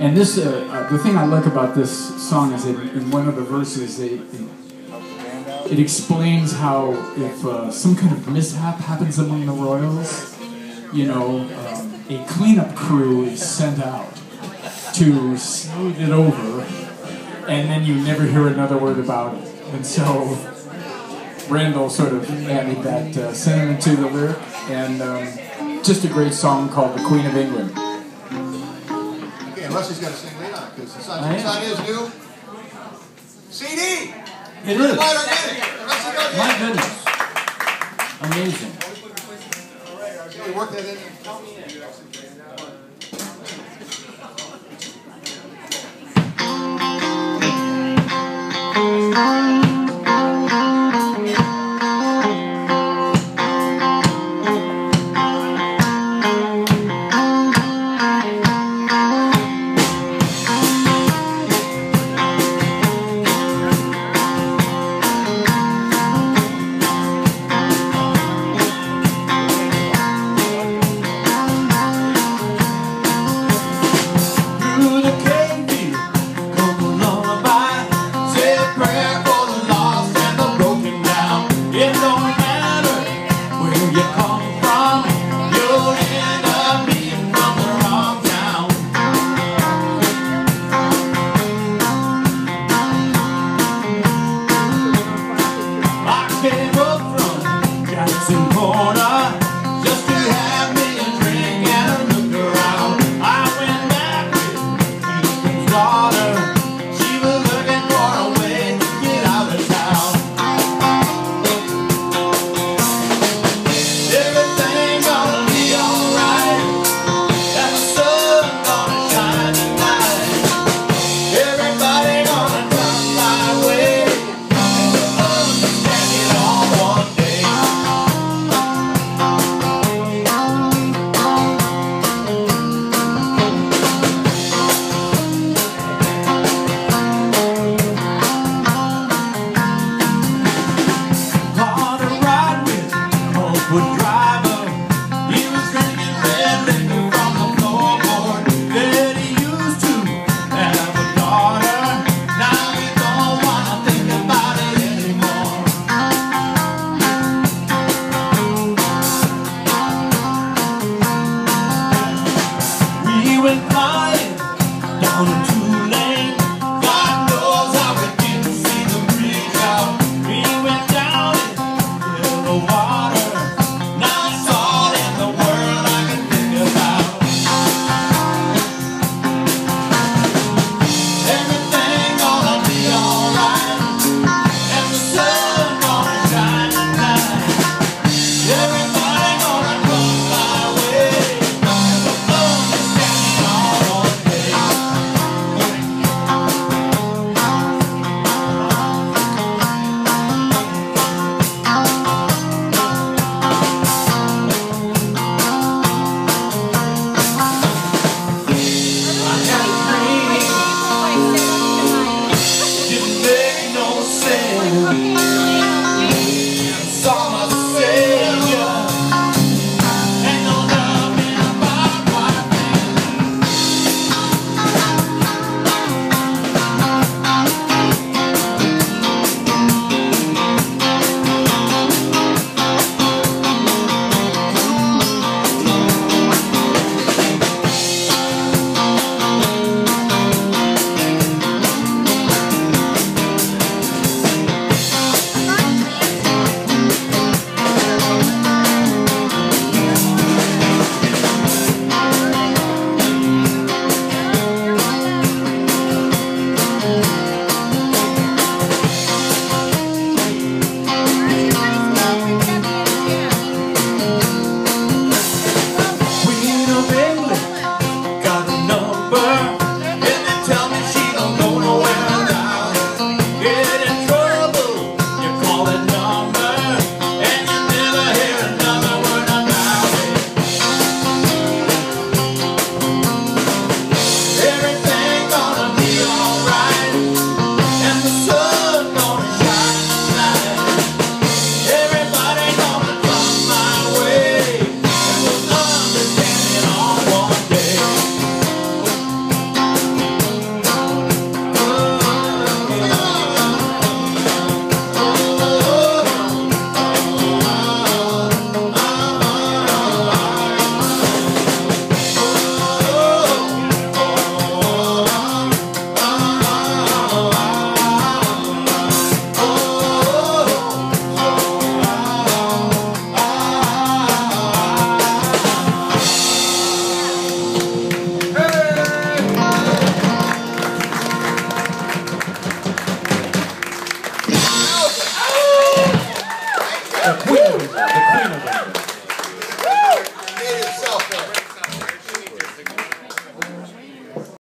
And this, the thing I like about this song is that in one of the verses, it explains how if some kind of mishap happens among the Royals, you know, a cleanup crew is sent out to smooth it over, and then you never hear another word about it. And so Randall sort of added that sentiment to the lyric, and just a great song called The Queen of England. Okay, unless he's got to sing lead on it, because it's on his new CD. It is. My goodness. Amazing. Can we work that in?